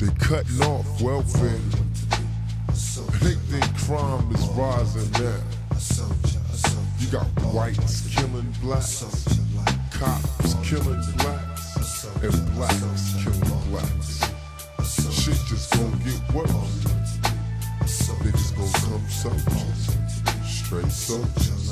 They cutting off welfare. And they think crime is rising now. You got whites killing blacks, cops killing blacks, and blacks killing blacks. Shit just gon' get worse. Niggas gon' come soldiers, straight soldiers.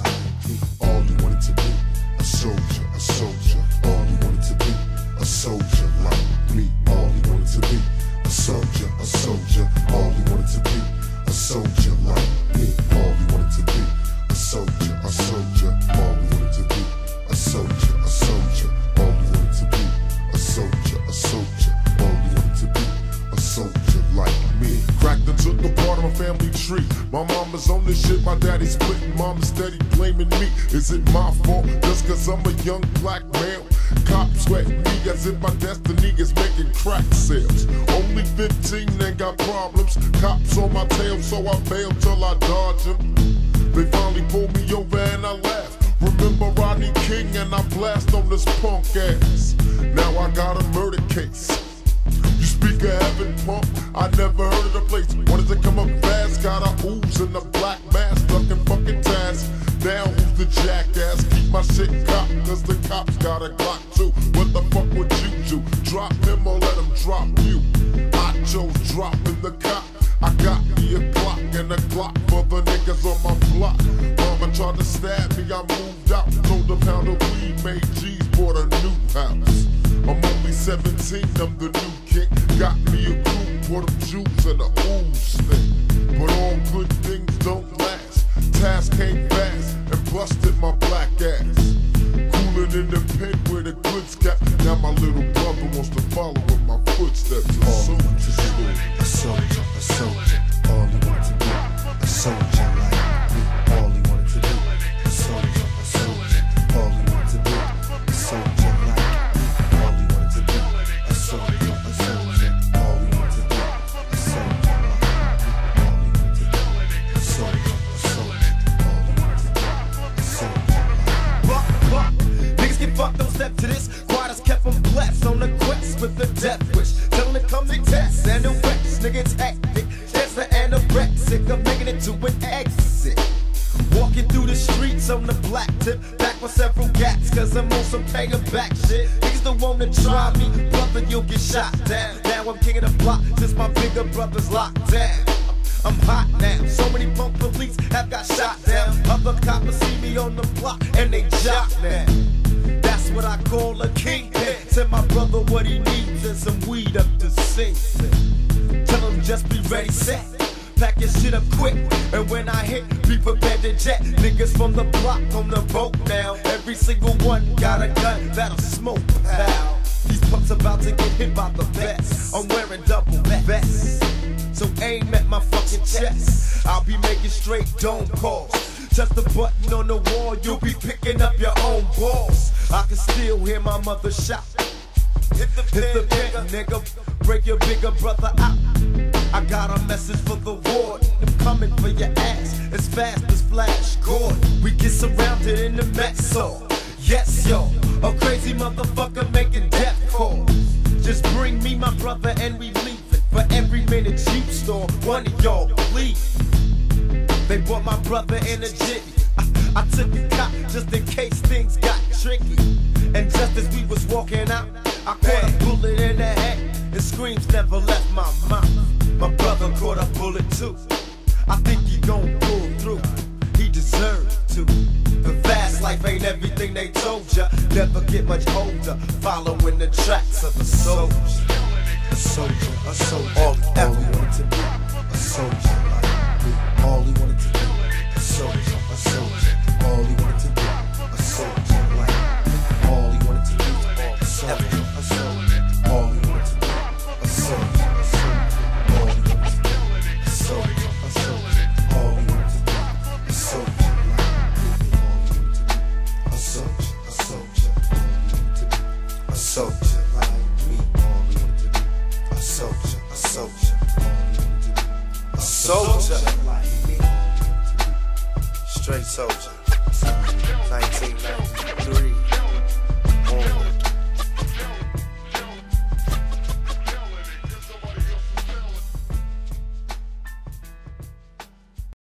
All he wanted to be, a soldier, a soldier. All he wanted to be, a soldier like me. All he wanted to be, a soldier, a soldier. All he wanted to be, a soldier like me. All he wanted to be, a soldier, a soldier. All he wanted to be, a soldier, a soldier. All he wanted to be, a soldier, a soldier. All he wanted to be, a soldier like me. Cracked and took apart of my family tree. My mama's on this shit, my daddy's splitting. Mama's steady blaming me. Is it my fault just cause I'm a young black male? Cops sweating me as if my destiny is making crack sales. Only 15 ain't got problems. Cops on my tail, so I bail till I dodge them. They finally pulled me over and I laugh. Remember Rodney King and I blast on this punk ass. Now I got a murder case. You speak of heaven, punk, I never heard of the place. Wanted to come up fast, got a ooze in the black mask, ducking fucking tasks. Now who's the jackass? Keep my shit cocked, cause the cops got a Glock too. What the fuck would you do? Drop him or let him drop you? I chose dropping the cop. I got me a Glock and a Glock for the niggas on my block. Mama tried to stab me, I moved out. Sold a pound of weed, made G's, bought a new house. I'm only 17, I'm the new king. Got me a crew, for them Jews and a ooze thing. But all good things don't last. Task came fast and busted my black ass. Coolin' in the pen where the goods kept. Now my little brother wants to follow in my footsteps. A soldier, a soldier, a soldier. All he wanted to be, a soldier like me. All he wanted to be, a soldier, a soldier. All he wanted to be, a soldier like me. All he wanted to be, a soldier, a soldier. All he wanted to be, a soldier like me. All he wanted to be, a soldier, a soldier. All he wanted to be, a soldier like me. Niggas get fucked, don't step to this. Quiet as kept them blessed on the quest with the death wish. Tell them to come to test and the rest. Nigga, it's hectic. It's the anorexic of making it to an exit. Walking through the streets on the black tip. Back with several gaps, cause I'm on some paying back shit. Niggas don't wanna try me, brother, you'll get shot down. Now I'm king of the block, since my bigger brother's locked down. I'm hot now, so many punk police have got shot down. Other coppers see me on the block and they jock now. That's what I call a kingpin. Tell my brother what he needs and some weed up to sing. Tell him just be ready, set. Pack your shit up quick, and when I hit, be prepared to jet. Niggas from the block on the boat now. Every single one got a gun that'll smoke, pal. These punks about to get hit by the best. I'm wearing double vests, so aim at my fucking chest. I'll be making straight dome calls. Just a button on the wall, you'll be picking up your own balls. I can still hear my mother shout. Hit the pen, nigga, break your bigger brother out. I got a message for the warden. I'm coming for your ass as fast as Flash Gordon. We get surrounded in the mess hall. Yes, yo, a crazy motherfucker making death calls. Just bring me my brother and we leave it. For every minute you store, one of y'all bleed. They brought my brother in a jitty. I took a cop just in case things got tricky. And just as we was walking out, I caught a bullet in the head, and screams never left my mouth. My brother caught a bullet too. I think he gon' pull through. He deserved to. The fast life ain't everything they told ya. Never get much older, following the tracks of a soldier. A soldier, a soldier. All he wanted to be, a soldier like me. All he wanted to be, a soldier, a soldier. All he wanted to be, a soldier like me. All he wanted to be, a soldier, a soldier. All he wanted to be, a soldier, a soldier. All he wanted to be, a soldier, a soldier. All he wanted to be, a soldier like me. All he wanted to be, a soldier, a soldier. All he wanted to be, a soldier like me. All he wanted to be, a soldier, a soldier. All he wanted to be, a soldier like me. Straight soldier.